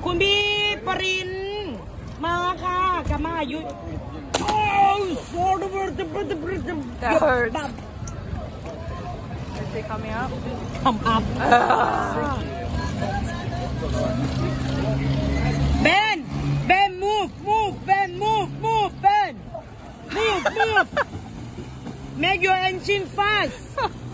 คุณพี่ปรินมาค่ะกลับมาอายุ That hurts. Is he coming up? Come up. Ben, move, Ben, move, Ben, move. Make your engine fast.